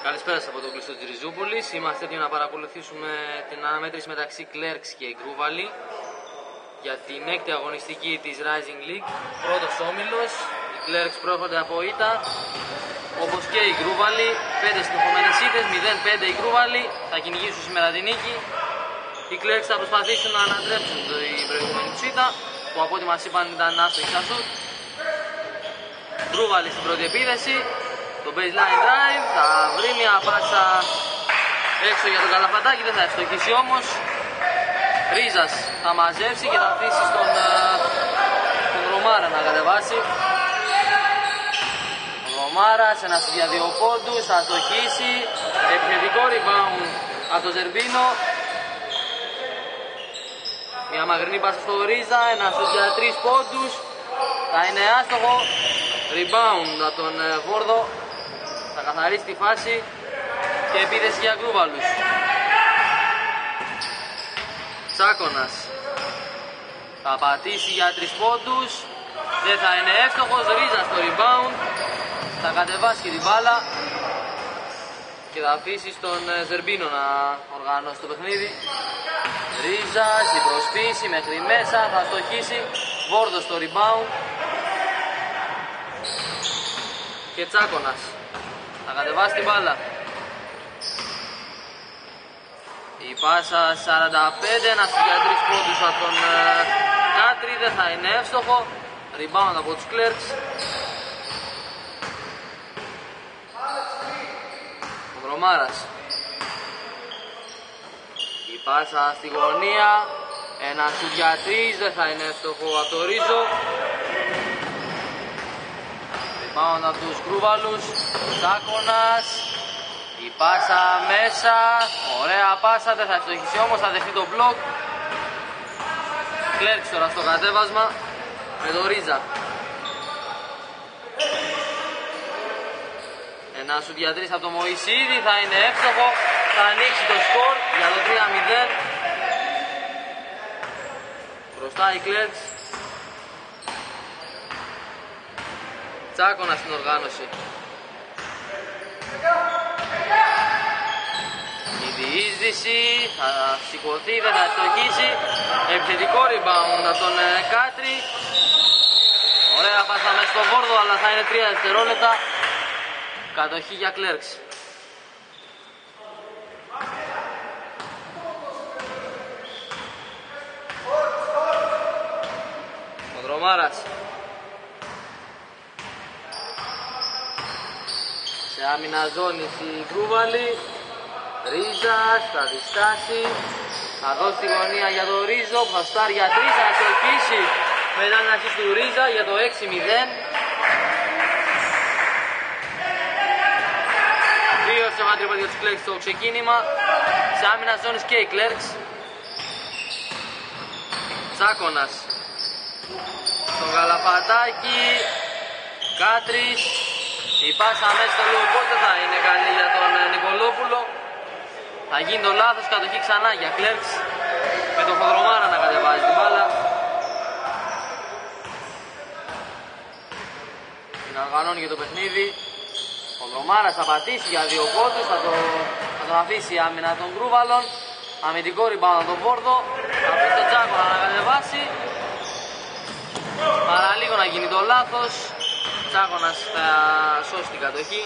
Καλησπέρα σας από το κλειστό της Ριζούπολης. Είμαστε έτοιμοι να παρακολουθήσουμε την αναμέτρηση μεταξύ Clerks και Γκρούβαλη για την έκτη αγωνιστική της Rising League. Πρώτος όμιλος, οι Clerks προέρχονται από ήττα, όπως και οι Γκρούβαλη. 5 συνεχόμενες ήττες, 0-5 οι Γκρούβαλη, θα κυνηγήσουν σήμερα την νίκη. Οι Clerks θα προσπαθήσουν να ανατρέψουν την προηγούμενη τους ήττα, που από ό,τι μας είπαν ήταν άστοχη στα σουτ. Γκρούβαλη στην πρώτη επίδεση. Το baseline drive θα βρει μια πάσα έξω για τον Καλαφατάκη, δεν θα ευστοχίσει όμως. Ρίζας θα μαζέψει και θα αφήσει στον Ρωμάρα να κατεβάσει. Ο Ρωμάρας ένας για 2 πόντους, θα αστοχίσει. Επιθετικό rebound από τον Ζερμπίνο. Μια μακρινή πάσα στο Ρίζα, ένας για 3 πόντους. Θα είναι άστοχο. Rebound από τον Βόρδο. Θα καθαρίσει τη φάση και επίθεση για Γκρούβαλους. Τσάκωνας θα πατήσει για 3 πόντους. Δεν θα είναι εύστοχος. Ρίζα στο rebound. Θα κατεβάσει και την μπάλα και θα αφήσει στον Ζερμπίνο να οργανώσει το παιχνίδι. Ρίζα στην προσπίση μέχρι μέσα. Θα στοχίσει. Βόρδο στο rebound. Και Τσάκωνας θα κατεβάσει την μπάλα. Η πάσα 45, ένας για 3 πόντους από τον Κάτρι, δεν θα είναι εύστοχο. Rebound από τους Clerks. Ο Βρωμάρας. Η πάσα στη γωνία, ένας για 3, δεν θα είναι εύστοχο από το Ρίζο. Rebound από τους Γκρούβαλους. Τσάκωνας. Η πάσα μέσα. Ωραία πάσα. Δεν θα ευστοχίσει όμως. Θα δεχτεί το μπλοκ. Clerks τώρα στο κατέβασμα με το Ρίζα. Ένα σουτ για 3 από το Μωυσίδη. Θα είναι εύστοχο. Θα ανοίξει το σκορ για το 3-0. Μπροστά οι Clerks. Τσάκωνα στην οργάνωση. Η διείσδυση θα σηκωθεί, δεν θα στοχίσει. Επιθετικό rebound από τον Κάτρι. Ωραία πάσα μέσα στο Βόρδο, αλλά θα είναι 3 δευτερόλεπτα. Κατοχή για Clerks. Ο Δρομάρας. Σε άμυνα ζώνης η Γκρούβαλη. Ρίζας θα διστάσει. Θα δώσει τη γωνία για τον Ρίζο που θα στάρει για 3. Θα στοχίσει μετά την αρχή του Ρίζα για το 6-0. 2 εύστοχα τρίποντα για τους Clerks στο ξεκίνημα. Σε άμυνα ζώνης και οι Clerks. Τσάκωνας στον Καλαφατάκη. Κάτρις. Η πάσα μέσα στο Λεοπόλ δεν θα είναι καλή για τον Νικολόπουλο. Θα γίνει το λάθος, κατοχή ξανά για Clerks με τον Χοδρομάρα να κατεβάζει την μπάλα. Την οργανώνει για το παιχνίδι. Ο Χοδρομάρας θα πατήσει για 2 πόντους, θα τον αφήσει η άμυνα των Γκρούβαλων. Αμυντικό rebound από τον Βόρδο. Θα αφήσει τον Τσάκωνα να κατεβάσει. Παραλίγο να γίνει το λάθος. Τσάκωνας θα σώσει την κατοχή.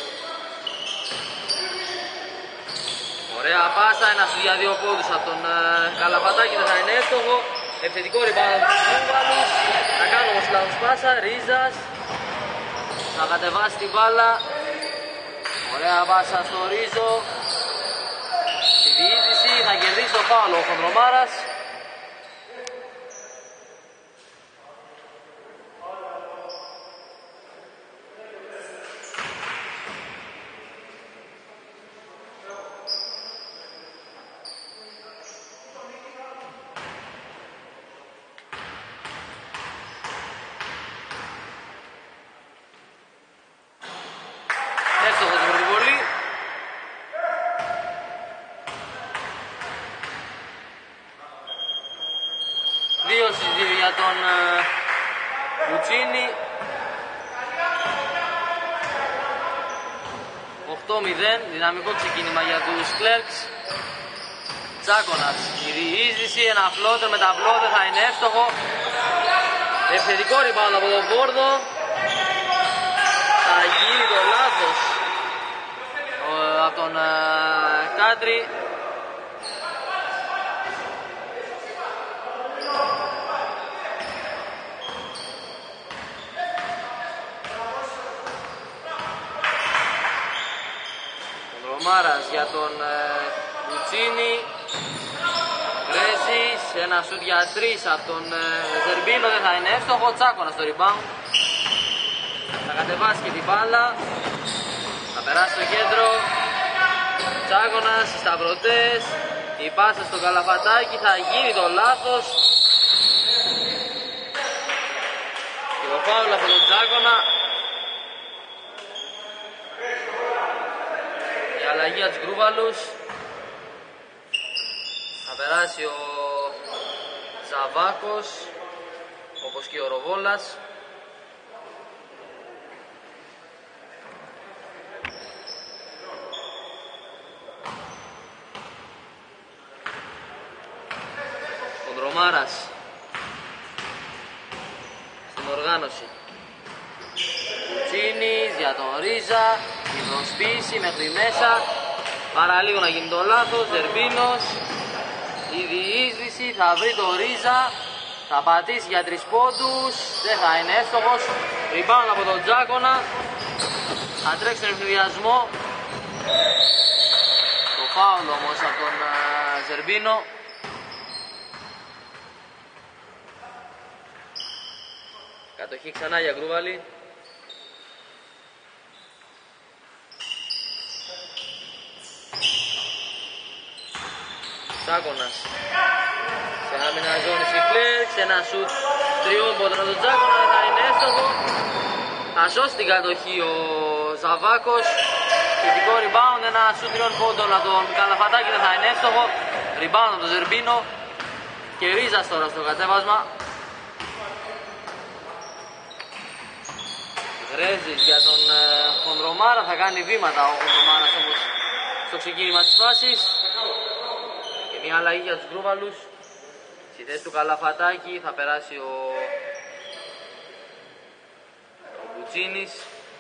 Ωραία πάσα, ένας για 2 πόντους από τον Καλαφατάκη, δεν θα είναι εύστοχο. Επιθετικό rebound από τους Γκρούβαλους. Θα κάνω όμως λάθος πάσα, Ρίζας. Θα κατεβάσει την μπάλα. Ωραία πάσα στο Ρίζο. Στη διείσδυση θα κερδίσει το φάουλο ο Χονδρομάρας. Εύστοχος με την βολή. Δύο συζήτηση για τον Κουτσίνη. 8-0, δυναμικό ξεκίνημα για τους Clerks. Τσάκωνας, η διείσδυση, ένα φλότερ με τα φλότερ θα είναι εύστοχο. Επιθετικό rebound από τον Βόρδο. Θα γίνει το λάθος από τον Κάντρι. Μάρας για τον Κουτσίνη. Γκρέζης, ένα σουτ για 3 από τον Ζερμπίνο, δεν θα είναι εύστοχο. Τσάκωνα στο rebound. Θα κατεβάσει και την μπάλα. Θα περάσει στο κέντρο. Τσάκωνας, στις σταυρωτές. Η πάσα στο Καλαφατάκι, θα γίνει το λάθος. Και το φάουλ από τον Τσάκωνα. Αλλαγή για τους Γκρούβαλους. Θα περάσει ο Ζαβάκος, όπως και ο Ροβόλας. Ο Δρομάρας στην οργάνωση. Κουτσίνης για τον Ρίζα. Η προσποίηση μέχρι μέσα. Παραλίγο να γίνει το λάθος. Ζερμπίνος. Η διείσδυση θα βρει το Ρίζα. Θα πατήσει για 3 πόντους. Δεν θα είναι εύστοχος. Rebound από τον Τζάκονα. Θα τρέξει τον ευνηδιασμό. Το φάουλ όμως από τον Ζερμπίνο. Κατοχή ξανά για Γκρούβαλη. Τσάκωνας σε άμυνα ζώνης η Clerks, ένα σουτ 3 πόντων από τον Τσάκωνα, δεν θα είναι εύστοχο. Θα σώσει την κατοχή ο Ζαβάκος. Θετικό rebound, ένα σουτ 3 πόντων από τον Καλαφατάκη, δεν θα είναι εύστοχο. Rebound από τον Ζερμπίνο και Ρίζας τώρα στο κατέβασμα. Γρέζης για τον Χονδρομάρα, θα κάνει βήματα ο Χονδρομάρας όμως στο ξεκίνημα της φάσης. Μια αλλαγή για τους Γκρούβαλους. Στη θέση του Καλαφατάκη θα περάσει ο Κουτσίνης.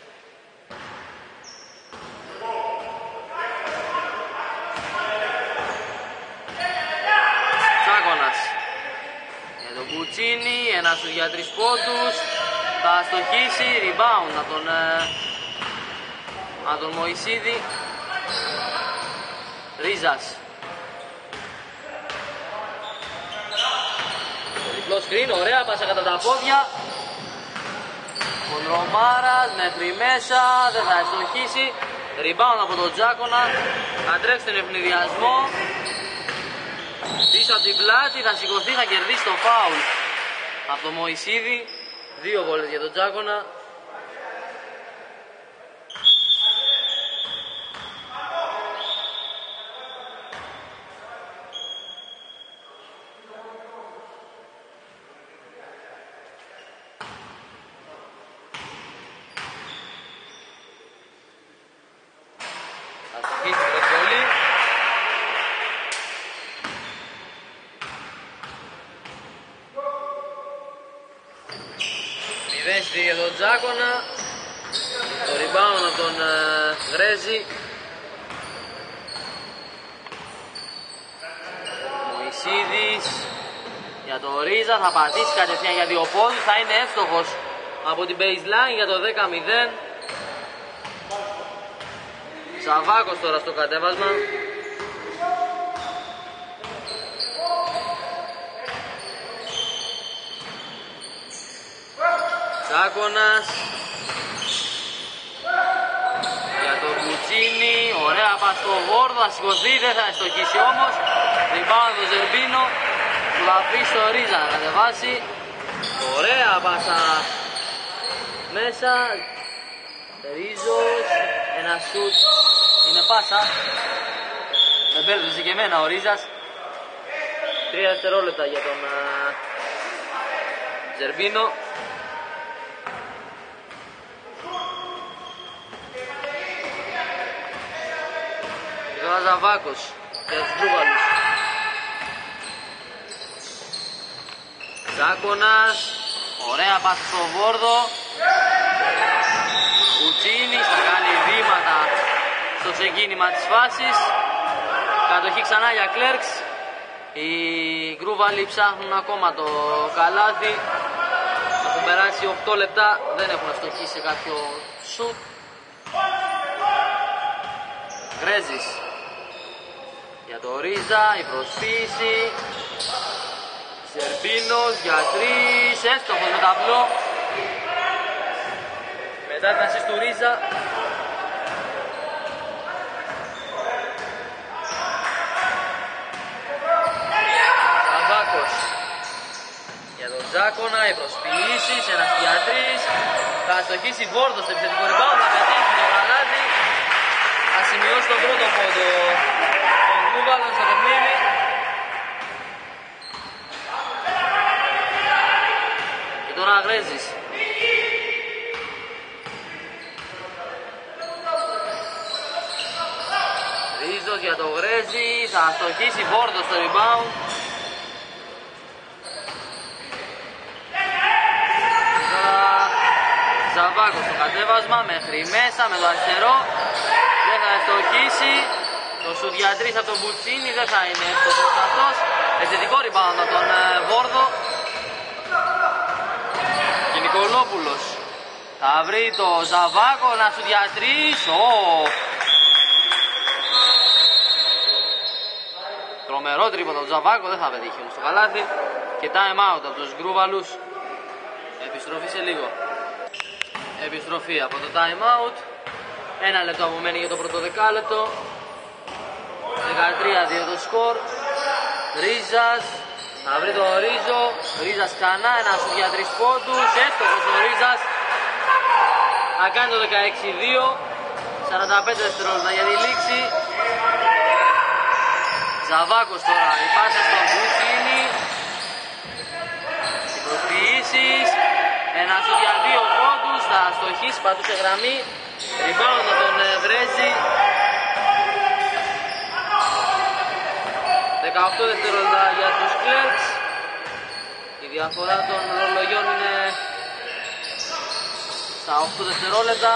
Τσάκωνας για τον Κουτσίνη, ένα σουτ για 3 πόντους. Θα αστοχίσει, rebound από τον Μωυσίδη. Ρίζας. Διπλό σκριν, ωραία πάσα κατά τα πόδια. Κοντρομάρας μέχρι μέσα, δεν θα ευστοχίσει. Rebound από τον Τζάκονα. Θα τρέξει τον ευνηδιασμό. Πίσω από την πλάτη, θα σηκωθεί, θα κερδίσει το φάουλ από τον Μωυσίδη. 2 βόλες για τον Τζάκονα. Για τον Τζάκονα, το rebound από τον Γρέζη. Μωυσίδης για τον Ρίζα, θα πατήσει κατευθείαν για 2 πόντους, θα είναι εύστοχος από την baseline για το 10-0. Σαβάκος τώρα στο κατέβασμα. Τσάκωνας για τον Κουτσίνη, ωραία πας στο Βόρδο, θα σηκωθεί, δεν θα ευστοχίσει όμως. Rebound το Ζερμπίνο, του θα αφήσει το Ρίζα να κατεβάσει. Ωραία πάσα μέσα, Ρίζος, ένα σουτ, είναι πάσα. Με μπέρδεψε και εμένα ο Ρίζας. 3 δευτερόλεπτα για τον Ζερμπίνο. Και τώρα Ζαβάκος για τους Γκρούβαλους. Ζάκονας, ωραία πάση στο Βόρδο. Κουτσίνης θα κάνει βήματα στο ξεκίνημα της φάσης. Κατοχή ξανά για Κλέρξ. Οι Γκρούβαλοι ψάχνουν ακόμα το καλάθι. Έχουν περάσει 8 λεπτά, δεν έχουν αστοχήσει σε κάποιο σουτ. Γκρέζης για το Ρίζα, η προσποίηση. Σερμπίνος για 3, έστοχος με ταμπλό. Μετά την ασίστ του Ρίζα. Ζαβάκος για τον Ζάκονα, οι προσποίησεις, ένας για 3. Θα αστοχίσει Βόρδος στο επιθετικό rebound, θα πετύχει το καλάθι. Θα σημειώσει τον πρώτο πόντο των Γκρούβαλων στο παιχνίδι. Και τώρα Γρέζης. Ρίζος για το Γρέζη, θα αστοχίσει Βόρδος στο rebound. Ζαβάκος στο κατέβασμα μέχρι μέσα με το αριστερό. Δεν θα αστοχίσει. Το σουτ για 3 από τον Μπουτσίνη δεν θα είναι εύκολος αυτός. Επιθετικό rebound από τον Βόρδο. Και Νικολόπουλος θα βρει το Ζαβάκο να σουτ για 3. Τρομερό τρίποντο του Ζαβάκο, δεν θα πετύχει όμως το καλάθι. Και time out από τους Γκρούβαλους. Επιστροφή σε λίγο. Επιστροφή από το time out. 1 λεπτό απομένει για το πρώτο δεκάλεπτο. 13-2 το σκορ. Ρίζας θα βρει το Ρίζο. Ρίζας ξανά, ένα σουτ για 3 πόντους. Εύστοχος ο Ρίζας. Θα κάνει το 16-2. 45 δευτερόλεπτα για τη λήξη. Ζαβάκος τώρα, η πάσα στον Μπουτσίνη. Οι προσποιήσεις. Ένα σουτ για 2 πόντους. Θα αστοχίσει, πατούσε γραμμή. Rebound από τον Βρέζη. 18 δευτερόλεπτα για τους Κλέρξ. Η διαφορά των ρολογιών είναι στα 8 δευτερόλεπτα.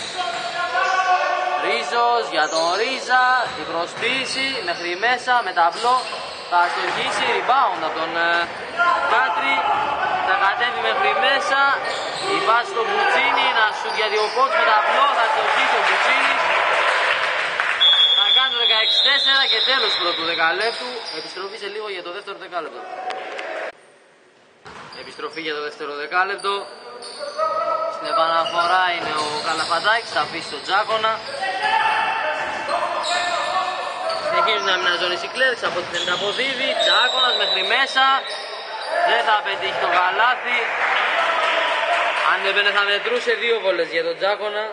Ρίζος για τον Ρίζα, η προσποίηση μέχρι μέσα με ταμπλό. Θα αστοχίσει, rebound από τον Κάτρι. Θα κατέβει μέχρι μέσα. Η βάση στο Μπουτσίνη, ένα σουτ για 2 πόντους με ταμπλό. Θα αστοχίσει ο Μπουτσίνης. Θα κάνει το 16-4 και τέλος του πρώτου δεκαλέπτου. Επιστροφή σε λίγο για το δεύτερο δεκάλεπτο. Επιστροφή για το δεύτερο δεκάλεπτο. Στην επαναφορά είναι ο Καλαφαντάκης, θα αφήσει τον Τζάκονα. Συνεχίζουν να μην αζώνεις οι Κλέρξ, από ό,τι φαίνεται αποδίδει. Τζάκονας μέχρι μέσα. Δεν θα πετύχει το καλάθι. Αν έμπαινε θα μετρούσε 2 βόλες για τον Τζάκονα.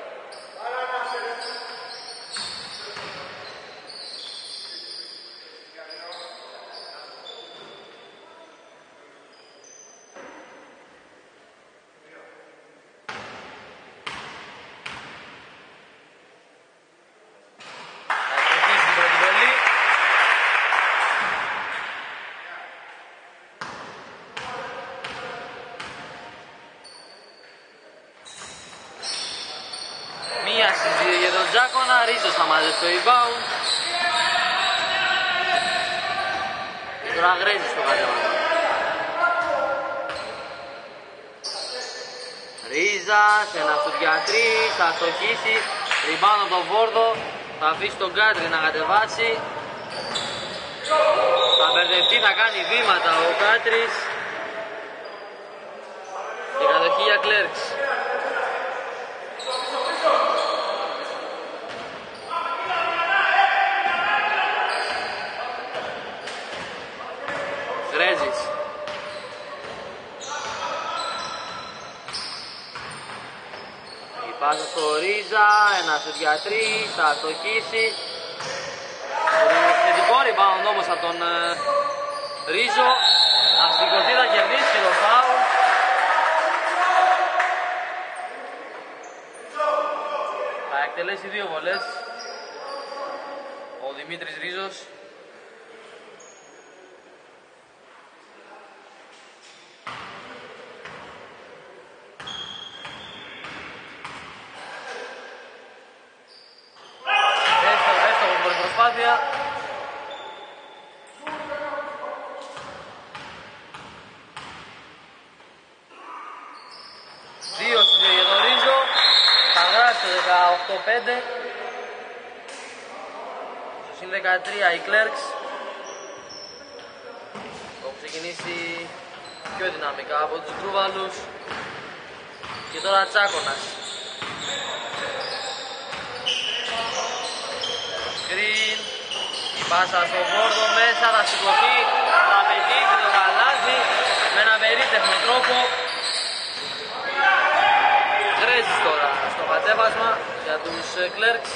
Για τον Τζάκονα, Ρίζος θα μαζέψει το rebound. Και τώρα Γρέζης στο κατέβασμα. Ρίζας, ένα σουτ για 3, θα αστοχίσει. Rebound από τον Βόρδο, θα αφήσει τον Κάτρι να κατεβάσει. Θα μπερδευτεί, θα κάνει βήματα ο Κάτρις. Και κατοχή για Κλέρξ. Γρέζης. Η πάσα στο Ρίζα, ένα σουτ για 3, θα αστοχίσει. Θετικό rebound όμως από τον Ρίζο. Θα σηκωθεί, θα κερδίσει το φάουλ. Θα εκτελέσει 2 βολές. ο Δημήτρης Ρίζος. Έστοχο από την προσπάθεια. Δύο στους δύο για τον Ρίζο. Θα γράψει το 18-5. Στο συν 13 οι Clerks. Έχουν ξεκινήσει πιο δυναμικά από τους Γκρούβαλους. Και τώρα Τσάκωνας. Screen. Η πάσα στον Βόρδο μέσα, θα σηκωθεί, θα πετύχει το καλάθι με ένα περίτεχνο τρόπο. Γκρέζης τώρα στο κατέβασμα για τους Clerks.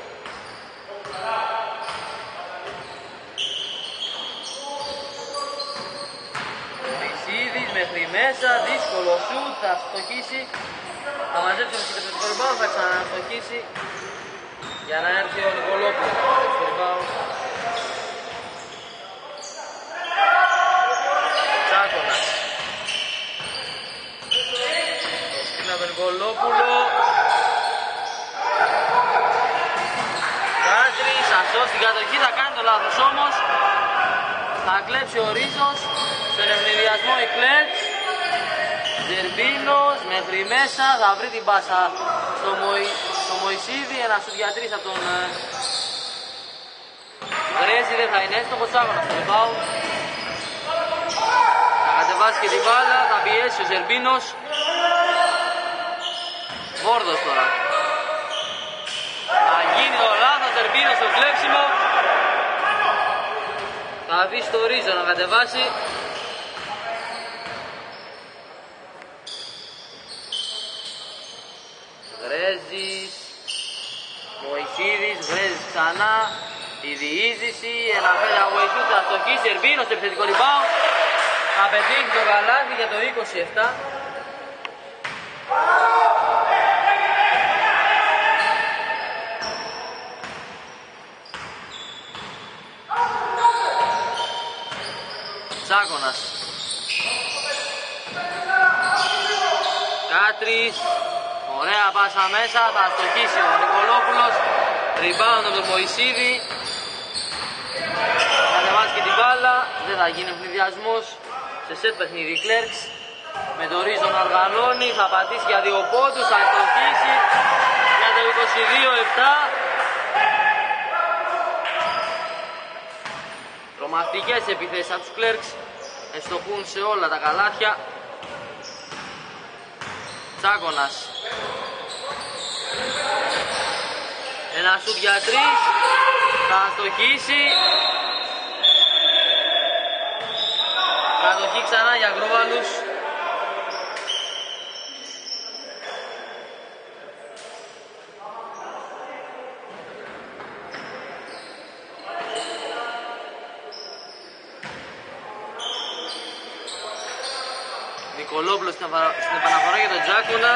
Ο Ισίδης μέχρι μέσα, δύσκολο σουτ, θα στοχίσει. Θα μαζέψει το επιθετικό rebound, θα ξαναστοχίσει για να έρθει ο Νικολόπουλος στο rebound. Τσάκωνας. Το σκριν από τον Νικολόπουλο. Κάτρης, αυτό στην κατοχή, θα κάνει το λάθος όμως. Θα κλέψει ο Ρίζος. Στον ευνηδιασμό οι Clerks. Ζερμπίνος μέχρι μέσα, θα βρει την πάσα στο Μωυσίδη, ένα σουτ για τρεις από τον Γκρέζη, δεν θα είναι έστοχος. Τσάκωνας στο rebound. Θα κατεβάσει και την μπάλα, θα πιέσει ο Ζερμπίνος. Βόρδος τώρα. Θα γίνει το λάθος, Ζερμπίνος στο κλέψιμο. Θα αφήσει το Ρίζο να κατεβάσει. Γκρέζης, Μωυσίδης, Γκρέζης ξανά. Η διείσδυση, ένα πέντε από Μωυσίδης, θα στοχίσει, Ζερμπίνος στο επιθετικό rebound. Θα πετύχει το καλάθι για το 27. Τσάκωνας. Κάτρης. Ωραία πάσα μέσα, θα στοχίσει ο Νικολόπουλος. Rebound από τον Μωυσίδη. Θα ανεβάσει και την μπάλα, δεν θα γίνει ευνηδιασμός. Σε σετ παιχνίδι Clerks. Με το Ρίζο να οργανώνει, θα πατήσει για δύο πόντους, θα στοχίσει για το 22-7. Τρομακτικές επιθέσεις από τους Clerks. Εστοχούν σε όλα τα καλάθια. Τσάκωνας. Ένα σουτ για τρεις. Θα στοχίσει. Κατοχή ξανά για Γκρούβαλους. Νικολόπουλος στην επαναφορά για τον Τσάκωνα.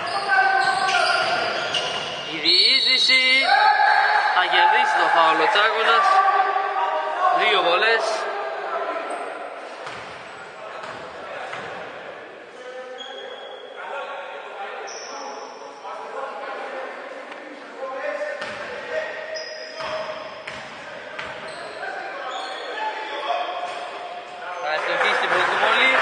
Η διείσδυση. Θα κερδίσει το φάουλ ο Τσάκωνας. Δύο βολές. Θα ευτοχίσει την πρώτη βολή.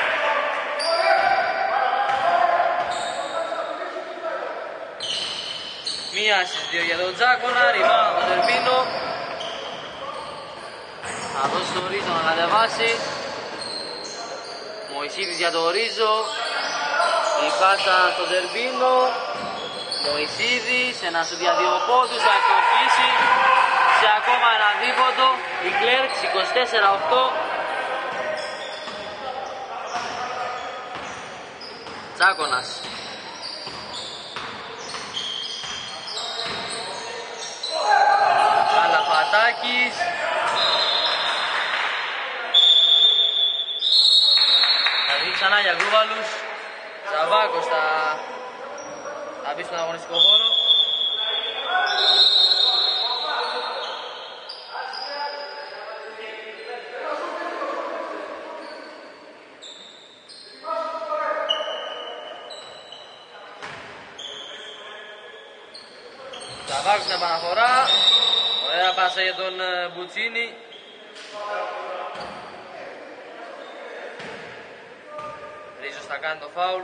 Μία στις δύο για τον Τσάκωνα, rebound από τον Ζερμπίνο. Θα δώσει τον Ρίζο να κατεβάσει. Μωυσίδης για τον Ρίζο. Η πάσα στον Ζερμπίνο. Μωυσίδης, ένα σου για δύο πόντους, θα εκτοχίσει σε ακόμα ένα δίποντο. Η Clerks 24-8. Τσάκωνας. Καλαφατάκης. Θα δει ξανά για Γκρούβαλους. Τσαβάκος θα μπει στον αγωνιστικό χώρο. Ζαβάκος στην επαναφορά. Ωραία πάσα για τον Μπουτσίνη. Ρίζος θα κάνει το φάουλ.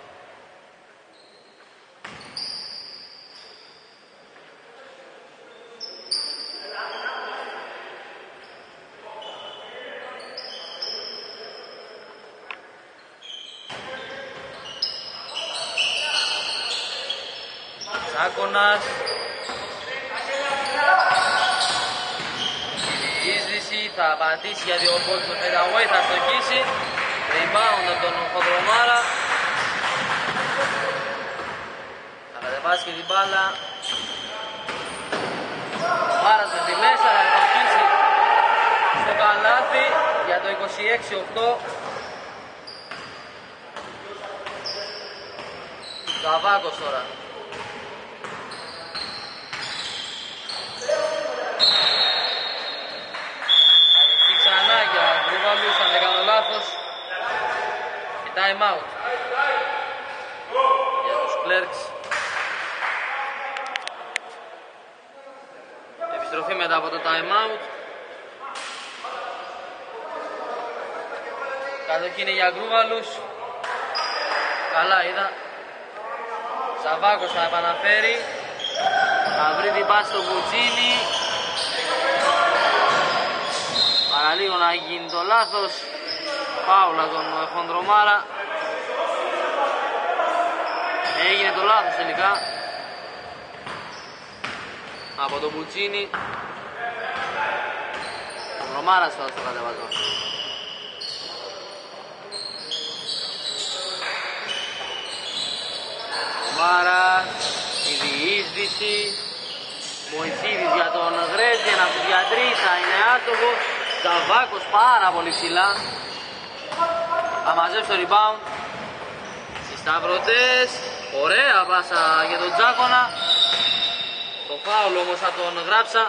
Τσάκωνας. Είσδυση, θα πατήσει για 2 πόντους το fadeaway, θα στοχίσει. Rebound από τον Χοντρομάρα. Θα κατεβάσει και την μπάλα. Ο Μάρας με τη μέσα θα στοχίσει στο καλάθι για το 26-8. Ζαβάκος τώρα. Αν δεν κάνω λάθος, και time out για τους Clerks. Επιστροφή μετά από το time out. Κατοχή είναι για Γκρούβαλους. Καλά είδα. Ζαβάκος θα επαναφέρει. Θα βρει την πάση στο Μπουτσίνι. Παραλίγο να γίνει το λάθος. Φάουλα τον Χοντρομάρα. Έγινε το λάθος τελικά από τον Μπουτσίνι. Χοντρομάρας τώρα στο κατεβασμό. Χοντρομάρας, η διείσδυση. Μωυσίδης για τον Γρέζη, ένας στους γιατρείς, θα είναι άστοχος. Ζαβάκος πάρα πολύ ψηλά. Θα μαζέψει το rebound. Οι σταυρωτές. Ωραία πάσα για τον Τζάκονα. Το φάουλ όμως θα τον γράψα.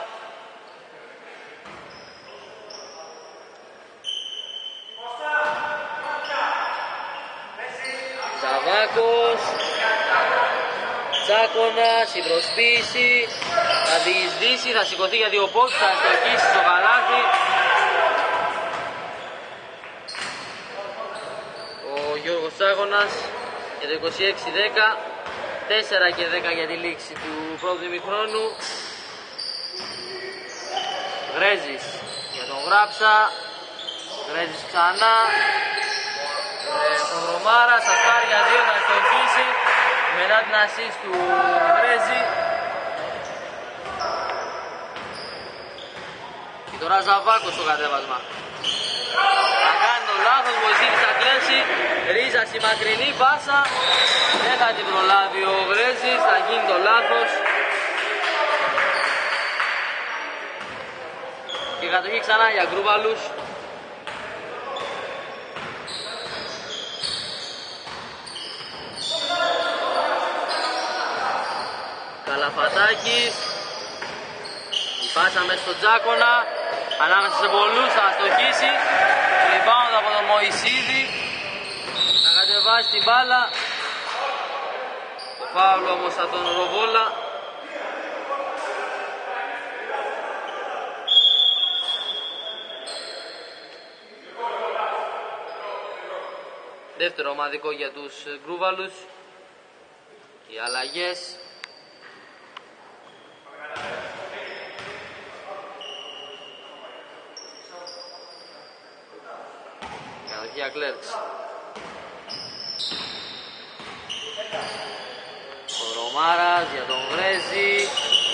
Ζαβάκος. Τζάκονας, η προσποίηση. Θα διεισδύσει, θα σηκωθεί για 2 πόντους, θα στοχίσει στο καλάθι. Ο Γιώργος Τσάκονας για το 26-10. 4 και 10 για τη λήξη του πρώτου ημιχρόνου. Γρέζης για τον Γράψα. Γρέζης ξανά. Τον Ρωμάρα, θα πάρει για 2, θα στοχίσει. Μετά την assist του Γρέζη. Και τώρα Ζαβάκος στο κατέβασμα. Θα κάνει το λάθος, Μωυσίδης θα κλέψει. Ρίζα στη μακρινή πάσα. Δεν θα την προλάβει ο Γρέζης, θα γίνει το λάθος. Και κατοχή ξανά για Γκρούβαλους. Καλαφατάκης. Η πάσα μέσα στον Τζάκονα. Ανάμεσα σε πολλούς θα στοχίσει. Rebound από τον Μωυσίδη. Θα κατεβάσει την μπάλα. Το φάουλ όμως θα τον Ροβόλα. Δεύτερο ομαδικό για τους Γκρούβαλους. Οι αλλαγές. Για Clerks. Ο Ρωμάρας για τον Γρέζη.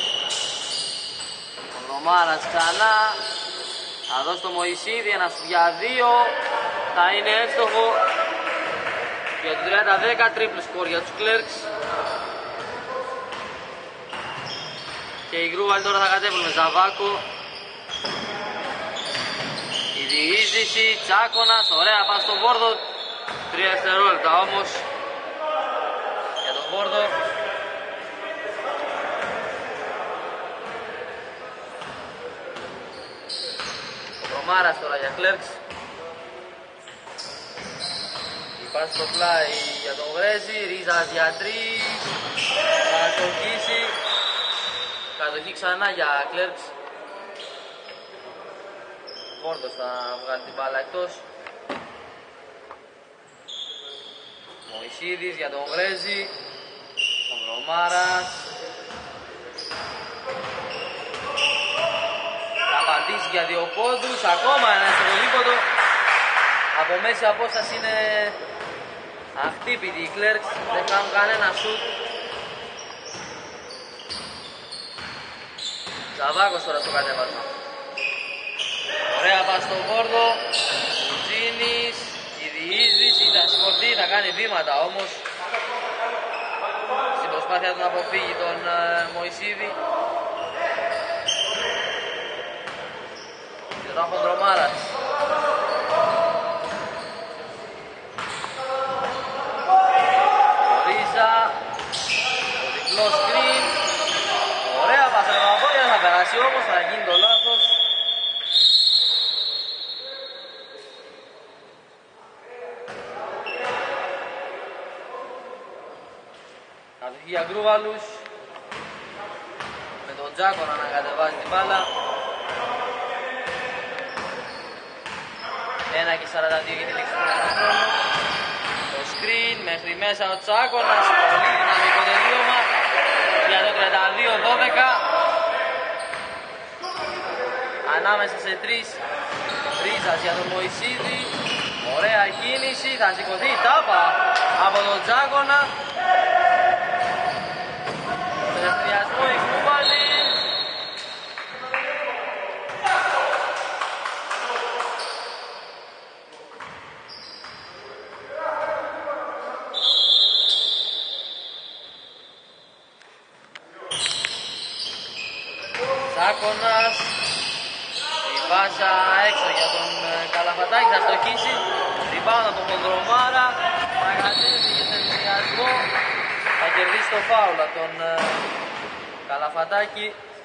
Ο Ρωμάρας ξανά. Θα δώσει το Μωυσίδη, ένας για 2. Θα είναι εύστοχο για το 30-10. Τρίπλ σκορ για τους Clerks. Και οι Γκρούβαλοι τώρα θα κατέβουν με Ζαβάκο. Η διείσδυση, Τσάκονας, ωραία πας στον Βόρδο. 3 δευτερόλεπτα όμως για τον Βόρδο. Ο Ρωμάρας τώρα για Clerks. Η πάση στο πλάι για τον Γρέζη, Ρίζας για 3. Θα στοχίσει. Κατοχή ξανά για Clerks. Φόρτος θα βγάλει την μπάλα εκτός. Μωυσίδης για τον Βρέζη. Ο Βρωμάρας. Θα απαντήσει για 2 πόντους. Ακόμα ένα στο δίποτο. Από μέση απόσταση είναι αχτύπητοι οι Clerks. Δεν κάνουν κανένα σουτ. Ζαβάκος τώρα στο κατέβασμα. Ωραία πας στον Βόρδο. Κουτζίνης. Η διείσδυση θα σηκωθεί, θα κάνει βήματα όμως. Στην προσπάθεια του να αποφύγει τον Μωυσίδη. Και τώρα Χοντρομάρας. Ο Ρίζα. Το διπλό σκριν. Ωραία πάσα με τα πόδια, θα περάσει όμως, θα γίνει το λάθος. Κατοχή για Γκρούβαλους. Με τον Τζάκονα να κατεβάζει την μπάλα. 1:42 για τη λήξη του χρόνου. Το screen μέχρι μέσα ο Τζάκονας. Πολύ δυναμικό τελείωμα για το 32-12. Ανάμεσα σε 3. Ρίζας για τον Μωυσίδη. Ωραία κίνηση. Θα σηκωθεί η τάπα από τον Τζάκονα. Συνεχιασμό η Γκρούβαλη. Τζάκονας. Η πάσα έξω για τον Καλαφατάκη, θα στοχίσει. Rebound από τον Χοντρομάρα. Θα κατέβει για τον συνδυασμό. Θα κερδίσει το φάουλ από τον Καλαφατάκη.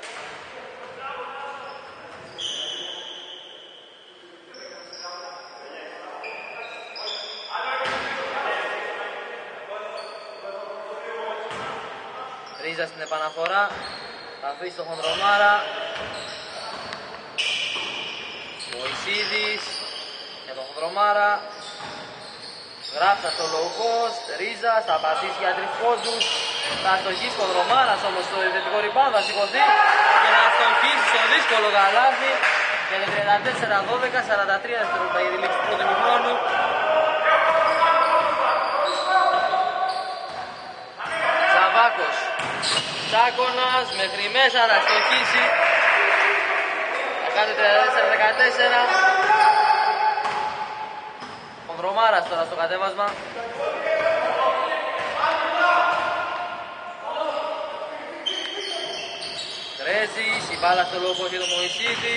Ρίζα στην επαναφορά. Θα αφήσει τον Χοντρομάρα. Μωυσίδης για τον Χοντρομάρα. Γράψα στο low post. Ρίζα θα πατήσει για 3 πόντους. Θα στοχίσει Χοντρομάρας όμως στο επιθετικό rebound. Θα σηκωθεί και να στοχίσει στο δύσκολο καλάθι. Για το 34-12, 43 δευτερόλεπτα για τη λήξη του πρώτου ημιχρόνου. Ζαβάκος. Τσάκονας μέχρι μέσα να στοχίσει. Θα κάνει 34-14. Ο Βρωμάρας τώρα στο κατέβασμα. Ρέζης, η μπάλα στο λόγο για τον Μωυσίδη.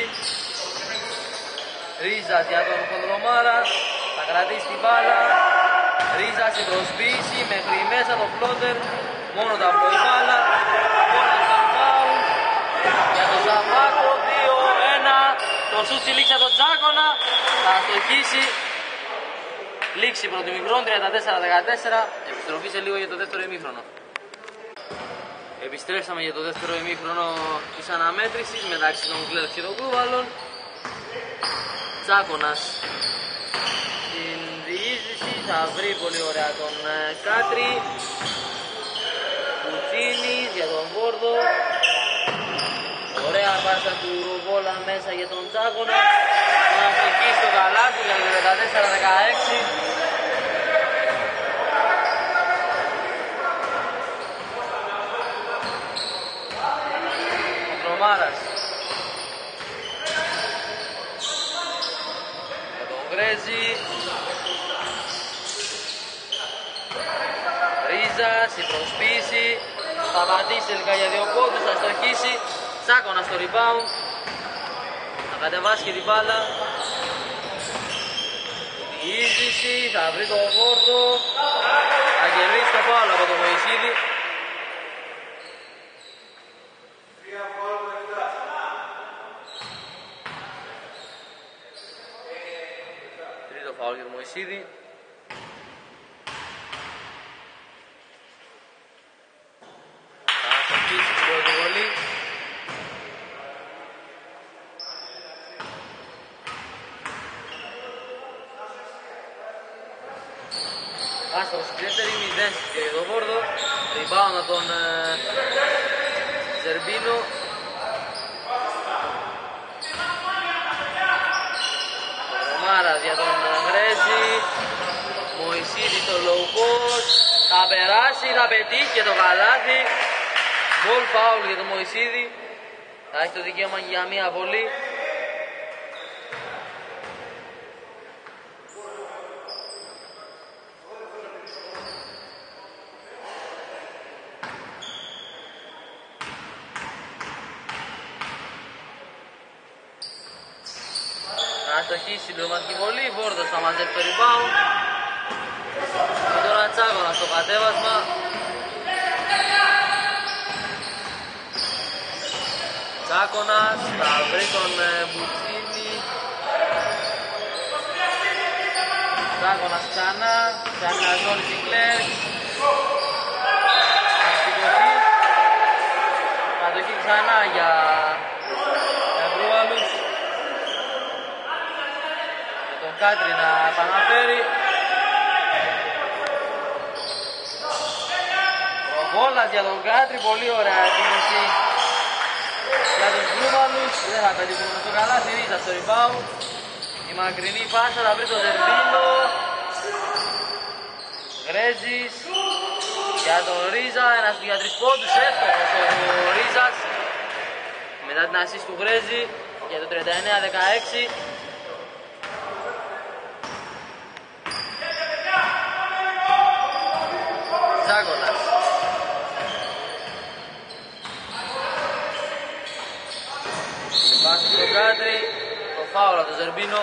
Ρίζας για τον Χοντρομάρα. Θα κρατήσει την μπάλα. Ρίζας στην προσποίηση μέχρι μέσα το φλότερ. Μόνο τα από η μπάλα. Μόνο το rebound. Για τον Ζαβάκο 2-1. Το σούτ στη λήξη από τον Τζάκονα. Θα στοχίσει. Λήξη πρώτη ημιχρόνου 34-14. Επιστροφή σε λίγο για το δεύτερο ημίχρονο. Επιστρέψαμε για το δεύτερο ημίχρονο της αναμέτρησης μεταξύ των Clerks και των Γκρούβαλων. Τζάκονας στην διείσδυση θα βρει πολύ ωραία τον Κάτρι. Κουτσίνης για τον Βόρδο. Ωραία πάσα του Ροβόλα μέσα για τον Τζάκονα. Να στοχίσει στο καλάθι για το 14-16. Μάρας για τον Γκρέζη. Ρίζας, η προσποίηση. Θα πατήσει τελικά για 2 πόντους, θα στοχίσει. Τσάκονα στο rebound. Θα κατεβάσει και την μπάλα. Η διείσδυση, θα βρει το Βόρδο. Θα κερδίσει το φάουλ από τον Μωυσίδη. Φάουλ για τον Μωυσίδη. Θα στοχίσει την πρώτη βολή. Άστοχος στη δεύτερη, 0 και το Βόρδο. Rebound από τον Ζερμπίνο. Μάρας για τον Γρέζη. Μωυσίδη στο low post. Θα περάσει, θα πετύχει και το καλάθι. Ball foul για τον Μωυσίδη. Θα έχει το δικαίωμα για μία βολή. Αστοχή, συμπληρωματική βολή, Βόρδος θα μαζεύει το rebound. Και τώρα Τσάκωνας στο κατέβασμα. Τσάκωνας θα βρει τον Μπουτσίνη. Τσάκωνας ξανά, ξαναζώνει την Κλέρκ. Κατοχή ξανά για Γκρούβαλους. Κάτρι να επαναφέρει. Προβόλας για τον Κάτρι, πολύ ωραία κίνηση για τους Γκρούβαλους. Δεν θα πετύχουν με το καλάθι, Ρίζα στο rebound. Η μακρινή πάσα θα βρει τον Ζερμπίνο. Γρέζης για τον Ρίζα, ένας για 3 πόντους, εύκολος ο Ρίζας. Μετά την assist του Γρέζη για το 39-16. Τσάκωνας. Πάση στο Κάτρι, το φάουλ από τον Ζερμπίνο.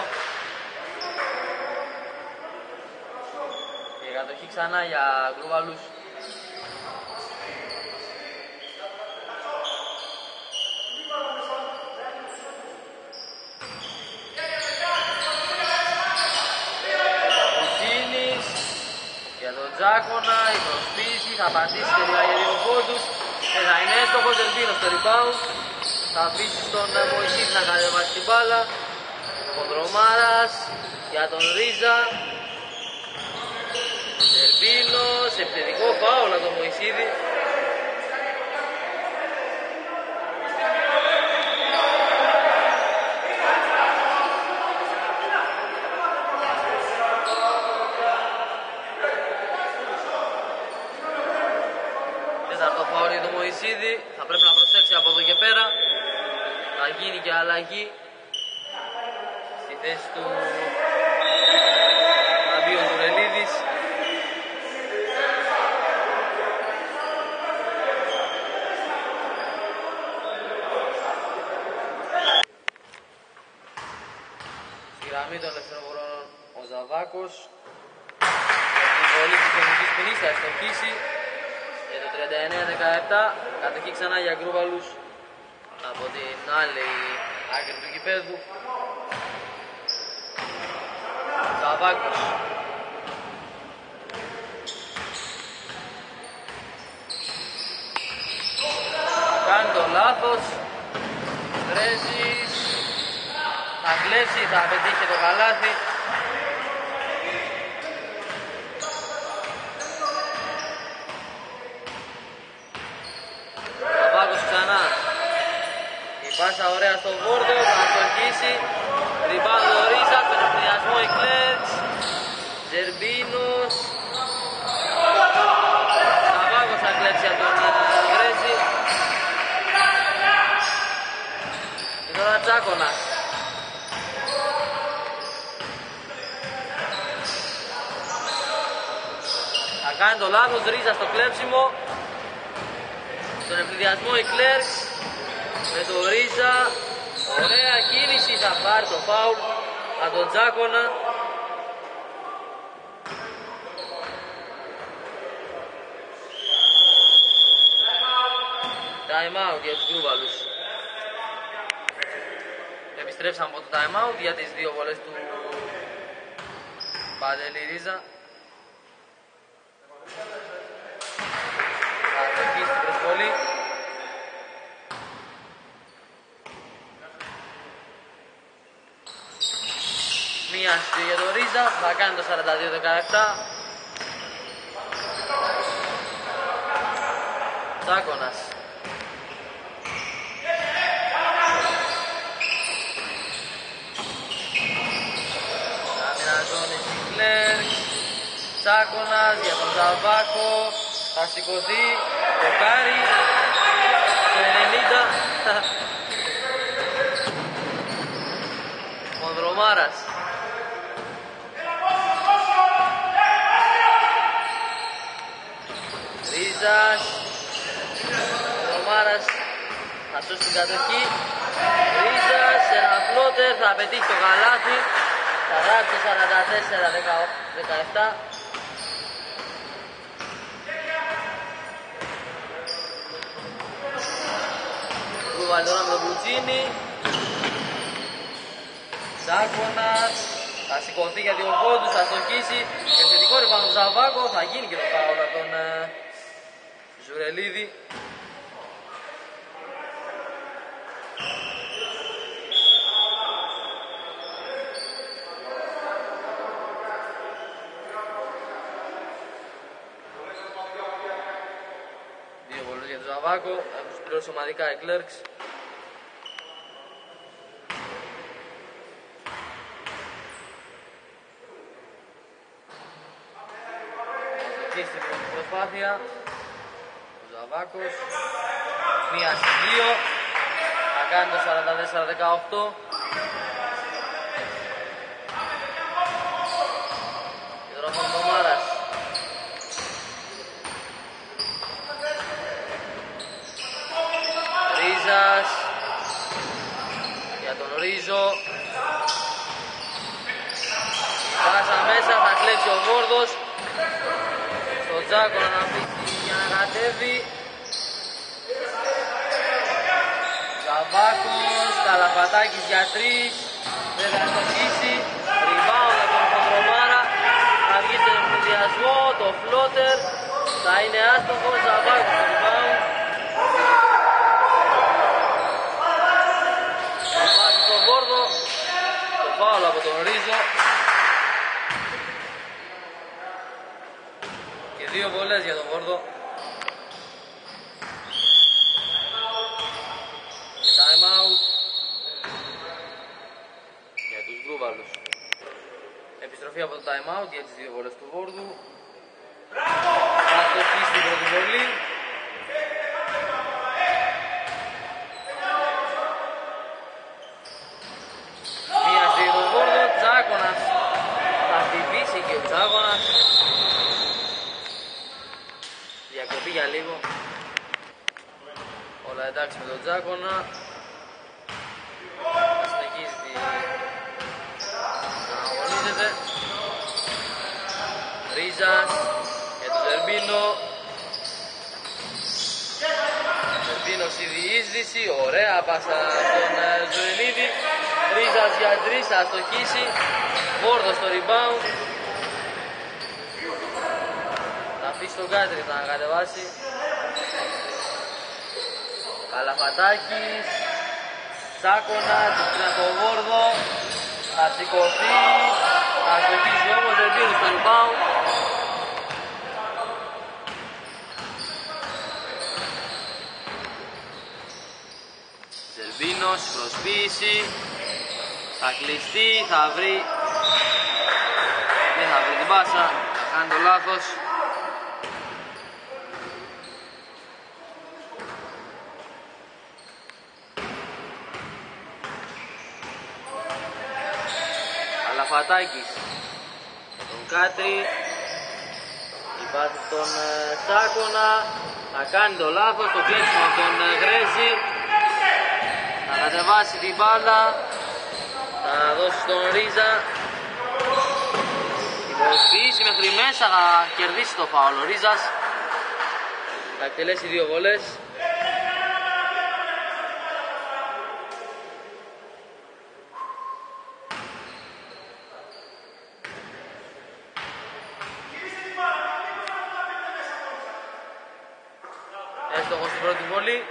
Και κατοχή ξανά για Γκρούβαλους. Τσάκωνα, η προσποίηση, θα πατήσει τελικά για 2 πόντους και θα είναι εύστοχος. Ζερμπίνο στο rebound. Θα αφήσει τον Μωυσίδη να κατεβάσει την μπάλα. Ο Δρομάρας για τον Ρίζα. Ζερμπίνο σε επιθετικό φάουλ από τον Μωυσίδη. Θα πρέπει να προσέξει από εδώ και πέρα. Θα γίνει και αλλαγή στη θέση του Αμπίου Τουρελίδης. Στη γραμμή των ελευθεροβολών ο Ζαβάκος. Η βολή της κεντρικής ποινής θα ευστοχίσει. Για το 39-17, κατοχή ξανά για Γκρούβαλους από την άλλη άκρη του γηπέδου. Ζαβάκος. Κάνει το λάθος. Βρέζης. Θα κλέψει, θα πετύχει το καλάθι. Πάσα ωραία στο Βόρδο, θα αστοχίσει. Rebound ο Ρίζας με τον πληδιασμό η Κλέρκς. Ζερμπίνος. Σαβάκος θα κλέψει από τον Γρέζη. Και τώρα Τσάκωνας. Θα κάνει το λάθος, Ρίζα στο κλέψιμο. Στον εμπληδιασμό η Κλέρκς. Με το Ρίζα, ωραία κίνηση, θα πάρει το φάουλ από τον Τσάκωνα. Time out για τους Γκρούβαλους. Επιστρέψαμε από το time out για τις 2 βολές του Παντελή Ρίζα. Θα αρχίσει την προσβολή. Μία για το Ρίζα, θα κάνει το 42-17. Τσάκωνας. Άμυνα ζώνη στην Κλέρκς. Τσάκωνας για τον Ζαβάκο. Θα σηκωθεί. Δοκάρι. Το 90. Μονδρομάρας. Ρίζας. Μονδρομάρας θα σώσει την κατοχή. Ρίζας, ένα φλότερ, θα πετύχει το καλάθι. Θα γράψει 44-17. Γκρούβαλη τώρα με τον Μπλουτζίνι. Τσάκωνας. Θα σηκωθεί για δύο πόντους, θα στοχίσει. Επιθετικό rebound του Ζαβάκο, θα γίνει και το φάουλ από τον Ζουρελίδη. Δύο βολές για τον Ζαβάκο, έχουν συμπληρώσει ομαδικά οι Κλέρκς. Στην προσπάθεια ο Ζαβάκος, μία στις δύο, θα κάνει το 44-18. Και τώρα ο Μάρας. Ρίζας για τον Ρίζο. Πάσα μέσα, θα κλέψει ο Βόρδος. Το Τσάκονα να αφήσει για να κατέβει. Ζαβάκος, Καλαφατάκης για 3. Δεν θα στοχίσει. Rebound από τον Κοντρομάρα. Θα βγει στον ενθουσιασμό. Το φλότερ θα είναι άστοχος. Ζαβάκος στο rebound. Θα βάζει τον Βόρδο. Το φάουλ από τον Ρίζο. Δύο βολές για τον Βόρδο. Και time out για τους Γκρούβαλους. Επιστροφή από το time out για τις δύο βολές του Βόρδου. Θα στοχίσει την πρώτη βολή. Μία στη τον Βόρδο. Τσάκωνας. Θα χτυπήσει και ο Τσάκωνας. Διακοπή για λίγο. Όλα εντάξει με τον Τζάκονα. Θα συνεχίζει να αγωνίζεται. Ρίζας για τον Ζερμπίνο. Ζερμπίνο στη διείσδυση. Ωραία πάσα στον Ζουρελίδη. Ρίζας για 3, θα στοχίσει. Βόρδο στο rebound. Θα αφήσει τον Κάτρι να κατεβάσει. Καλαφατάκης. Τσάκονα, του πήραν το Βόρδο. Θα σηκωθεί. Θα στοχίσει όμως Ζερμπίνου στο rebound. Ζερμπίνος, προσποίηση. Θα κλειστεί, θα βρει. Δεν θα βρει την πάσα. Θα κάνει το λάθος. Καλαφατάκης. Τον Κάτρι. Η πάση στον Τσάκονα. Θα κάνει το λάθος. Το κλέψιμο από τον Γρέζη. Θα κατεβάσει την μπάλα. Θα δώσει στον Ρίζα. Η προσποίηση μέχρι μέσα θα κερδίσει το φάουλ. Ο Ρίζας θα εκτελέσει δύο βολές. Έστοχος στην πρώτη βολή.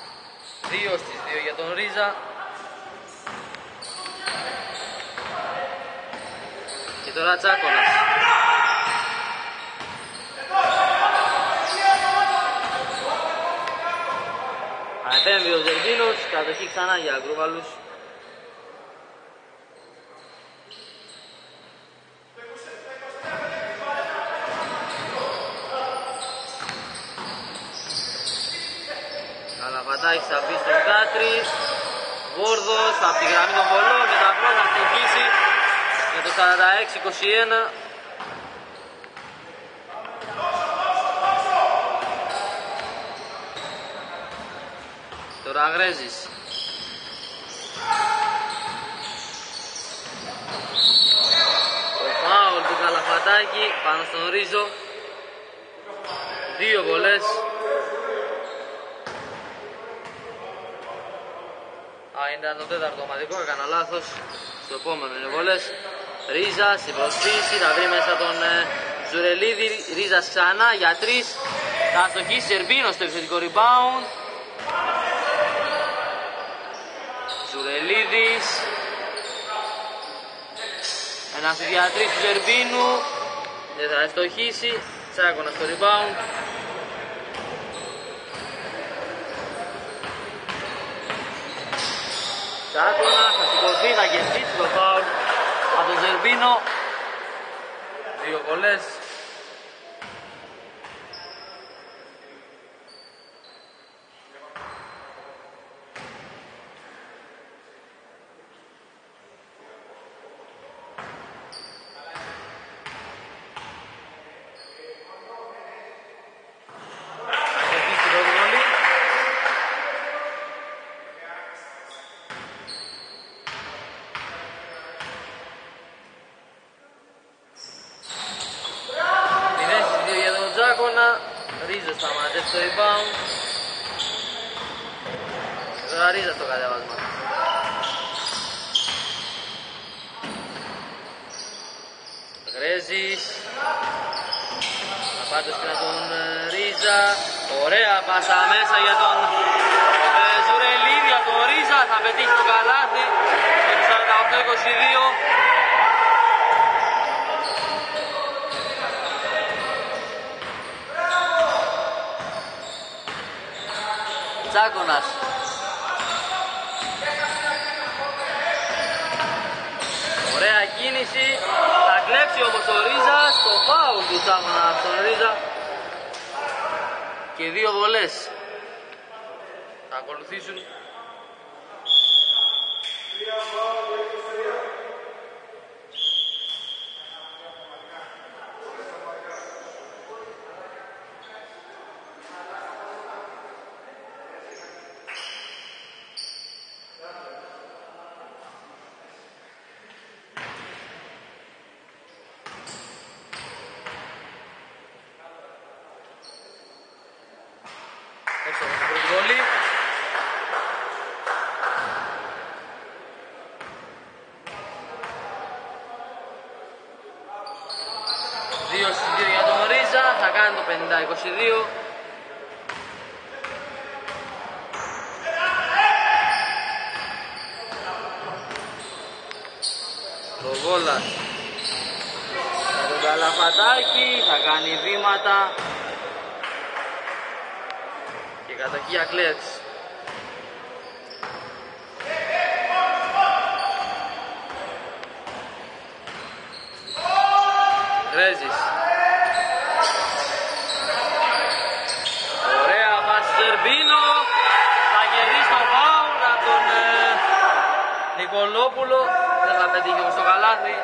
Δύο στις δύο για τον Ρίζα. τώρα Τσάκωνας. Επέμβει ο Ζερβίνος, κατοχή ξανά για Γκρούβαλους. Καλαφατάκης θα μπει στον Κάτρι. Βόρδος από τη γραμμή των βολών με τα πρώτα θα στοχίσει για το 46-21. Τώρα Γρέζης. Το φάουλ του Καλαφατάκη πάνω στον Ρίζο. 2 βολές. Ήταν το τέταρτο ομαδικό, έκανα λάθος. Στο επόμενο είναι βολές. Ρίζα στην προσποίηση, θα βρει μέσα τον Ζουρελίδη. Ρίζας ξανά για 3. Θα αστοχίσει Σερβίνος στο επιθετικό rebound. Ζουρελίδης. Ένα στους για 3 του Ζερβίνου. Δεν θα αστοχίσει. Τσάκωνα στο rebound. Τσάκωνα, θα σηκωθεί, θα κερδίσει το φάουλ από τον Ζερβίνο. 2 βολές. Ρίζος θα μαζέψει το rebound. Τώρα Ρίζα στο κατέβασμα. Γρέζης. Θα πάει το σκηνά τον Ρίζα. Ωραία πάσα μέσα για τον Ζουρελίδη από τον Ρίζα. Θα πετύχει το καλάθι με το 48-22. Τσάκωνας. Ωραία κίνηση. Θα κλέψει όμως ο Ρίζας. Το φάουλ του Τσάκωνα στον Ρίζα. Και 2 βολές. Θα ακολουθήσουν. Έξω από την πρώτη βολή. Δύο συντήρια για τον Ρίζα, θα κάνει το 50-22. Το Βόλας με τον Καλαφατάκη, θα κάνει βήματα. Και κατοχή για Κλέρξ. Γρέζης. Ωραία πάση Ζερβίνο. Θα κερδίσει το φάουλ από τον Νικολόπουλο. Δεν θα πετύχει όμως το καλάθι.